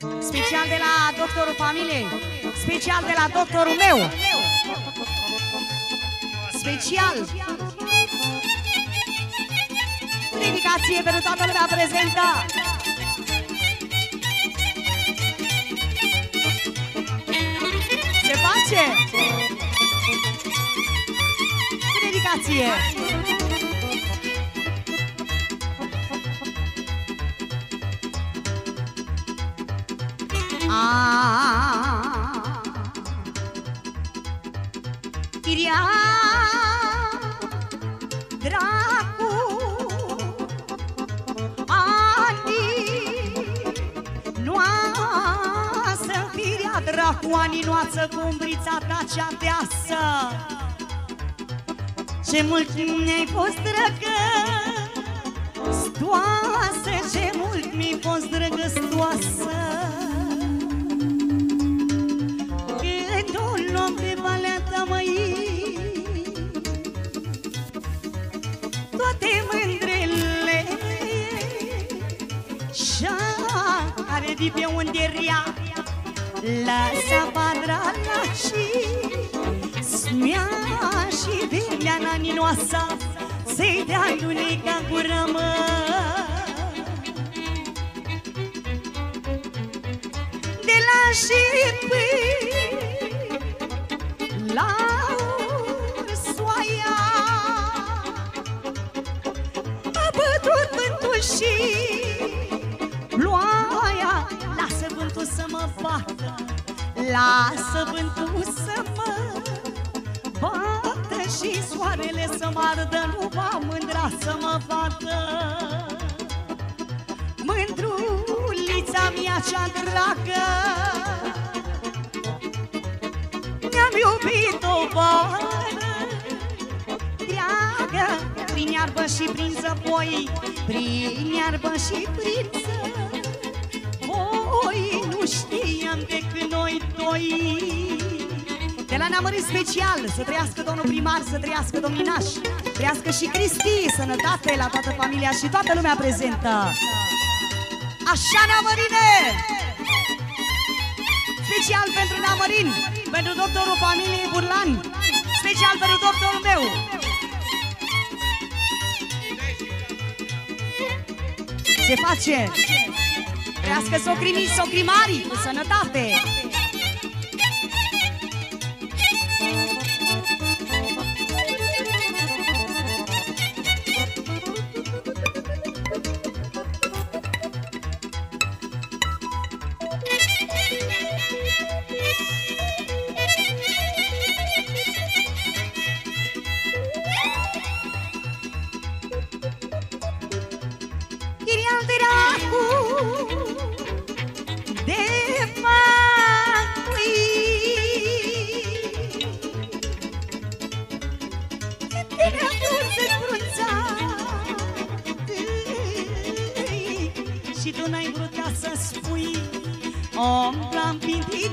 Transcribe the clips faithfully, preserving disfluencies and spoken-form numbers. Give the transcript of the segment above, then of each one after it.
Special de la doctorul familiei. Special de la doctorul meu. Special. Dedicație pentru toată lumea prezentă. Se face. Dedicație. Chiria dracu ani noasă, firea dracu ani noață cu umbrița ta cea deasă. Ce mult mi-ai fost drăgă stoasă, ce mult mi-ai fost drăgăstoasă. Când o luam pe valea ta, măi, toate mândrele și-a care de pe unde rea lăsa padrala și smea și vemea naninoasa să-i dea luneca gură, mă. De la șipâi la ursoaia a bătut vântul și ploaia. Lasă vântul să mă bată, lasă vântul să mă bată și soarele să mă ardă, nu va mândra să mă bată. Mândrulița mea cea dragă, mi-am iubit-o vară dreagă, prin iarbă și prin zăpoi, prin iarbă și prin zăpoi, nu știam decât noi doi. De la Neamărit special, să trăiască domnul primar, să trăiască domninaș, trăiască și Cristi, sănătate la toată familia și toată lumea prezentă. Așa, Neamărine! Special pentru Neamărin, pentru doctorul familiei Burlan, special pentru doctorul meu. Se face! Trăiască socrimii, socrimarii, cu sănătate! Și tu n-ai vrut ca să spui om-l-am pintit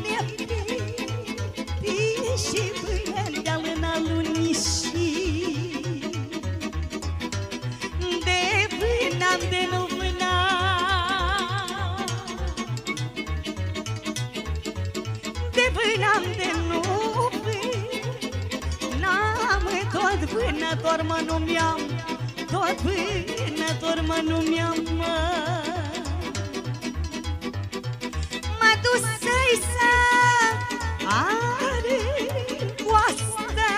și până de-al în alunișii, de vânam de nu vânam, de vânam de nu vânam, tot vânător mă numeam, tot vânător mă numeam, mă. Să-i să are coastă,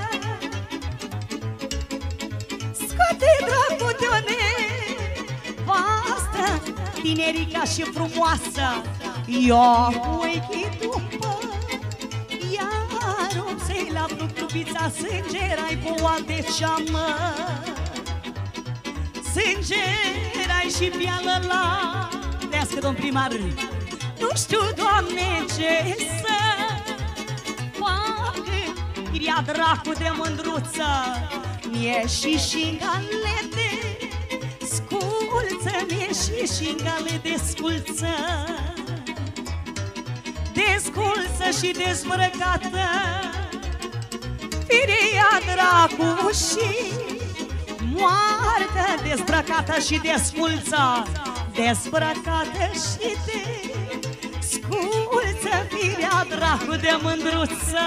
scoate dracu de-o nevastă, tinerica și frumoasă. Eu cu ochii după, iar obței la fructubița, sângerai boa de ceamă, sângerai și pială la. Trească, domn primar! Nu știu, Doamne, ce să facă, Chiria dracu de mândruță, mie și șingale de sculță, mie și șingale de sculță, desculță și dezbrăcată, firia dracu și moartă, dezbrăcată și desculță, dezbrăcată și de micuță, firea dracu de mândruță.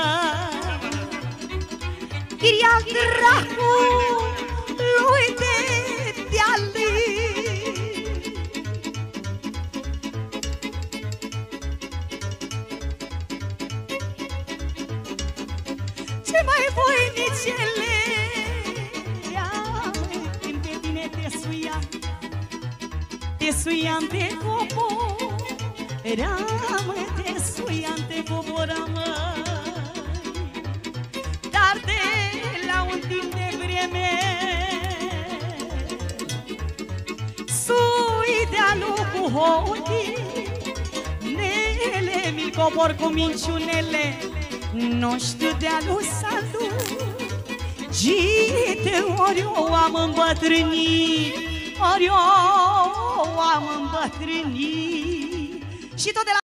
Firea dracu lui de dealii. Ce mai voinicele, când pe tine te suia, te suiam de cobor, mă, te suiam de coboram, dar de la un timp de vreme sui de-a cu hotii, nele mi cobor cu minciunele, nu știu de-a lui salut. Gite, ori eu am îmbătrânit, ori eu am îmbătrânit. Și tot de la